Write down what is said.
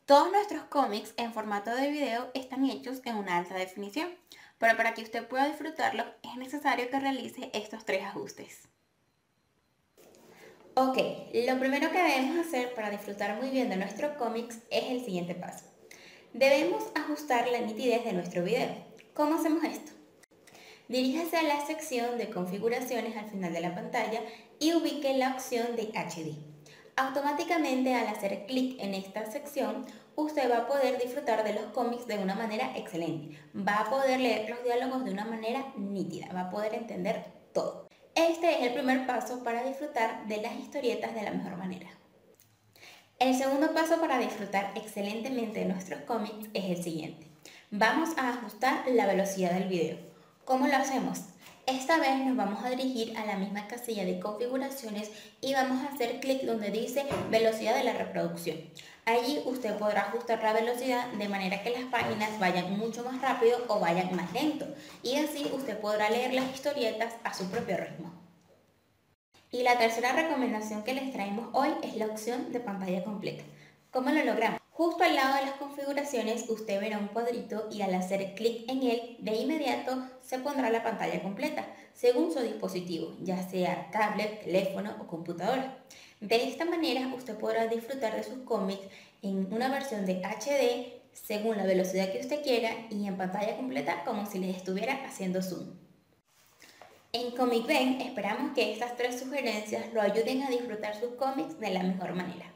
Todos nuestros cómics en formato de video están hechos en una alta definición, pero para que usted pueda disfrutarlo es necesario que realice estos tres ajustes. Ok, lo primero que debemos hacer para disfrutar muy bien de nuestros cómics es el siguiente paso. Debemos ajustar la nitidez de nuestro video. ¿Cómo hacemos esto? Diríjase a la sección de configuraciones al final de la pantalla y ubique la opción de HD. Automáticamente al hacer clic en esta sección, usted va a poder disfrutar de los cómics de una manera excelente. Va a poder leer los diálogos de una manera nítida, va a poder entender todo. Este es el primer paso para disfrutar de las historietas de la mejor manera. El segundo paso para disfrutar excelentemente de nuestros cómics es el siguiente. Vamos a ajustar la velocidad del video. ¿Cómo lo hacemos? Esta vez nos vamos a dirigir a la misma casilla de configuraciones y vamos a hacer clic donde dice velocidad de la reproducción. Allí usted podrá ajustar la velocidad de manera que las páginas vayan mucho más rápido o vayan más lento, y así usted podrá leer las historietas a su propio ritmo. Y la tercera recomendación que les traemos hoy es la opción de pantalla completa. ¿Cómo lo logramos? Justo al lado de las configuraciones usted verá un cuadrito y al hacer clic en él, de inmediato se pondrá la pantalla completa, según su dispositivo, ya sea tablet, teléfono o computadora. De esta manera usted podrá disfrutar de sus cómics en una versión de HD, según la velocidad que usted quiera, y en pantalla completa como si les estuviera haciendo zoom. En Comic Ben esperamos que estas tres sugerencias lo ayuden a disfrutar sus cómics de la mejor manera.